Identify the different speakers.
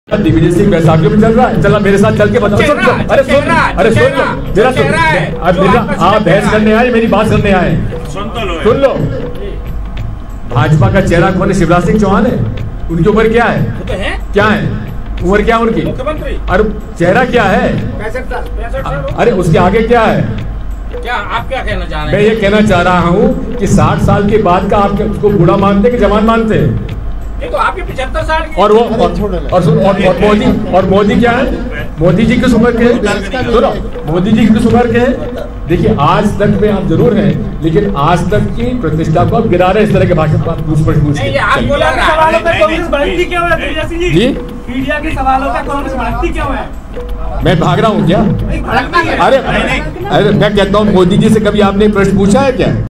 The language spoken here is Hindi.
Speaker 1: दिग्विजय सिंह बैसाखियों में चल रहा है, चला मेरे साथ चल के बताओ। अरे सुन लो मेरा सुन, आप बहस करने आए, मेरी बात करने आए, सुन लो। भाजपा का चेहरा कौन है? शिवराज सिंह चौहान है। उनकी उम्र क्या है? क्या है उम्र, क्या उनकी? अरे चेहरा क्या है? 65 अरे उसके आगे क्या है?
Speaker 2: क्या आप क्या कहना चाह रहे हैं?
Speaker 1: मैं ये कहना चाह रहा हूँ कि 60 साल के बाद का आप उसको बूढ़ा मानते कि जवान मानते हैं?
Speaker 2: तो आपके 75 साल की
Speaker 1: और वो और मोदी क्या है? मोदी जी किस उम्र के हैं? सुनो, मोदी जी किस उम्र के हैं? देखिए आज तक में आप जरूर हैं, लेकिन आज तक की प्रतिष्ठा को आप गिरा रहे इस तरह के भाषण पर पूछ जी।
Speaker 3: मीडिया के सवालों का कांग्रेस भड़कती क्यों है?
Speaker 1: मैं भाग रहा हूँ क्या? अरे मैं कहता हूँ मोदी जी से कभी आपने प्रश्न पूछा है क्या?